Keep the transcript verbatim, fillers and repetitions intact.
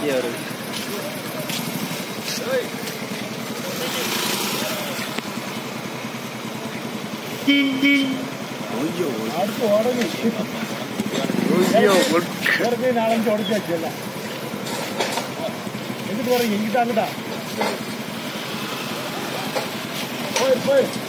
கீழே வருது. அடுத்து உடனே நாலஞ்சு உடச்சாச்சு எல்லாம். எங்கிட்டு வரீங்க? இங்கிட்ட அங்கிட்டா போய் போய்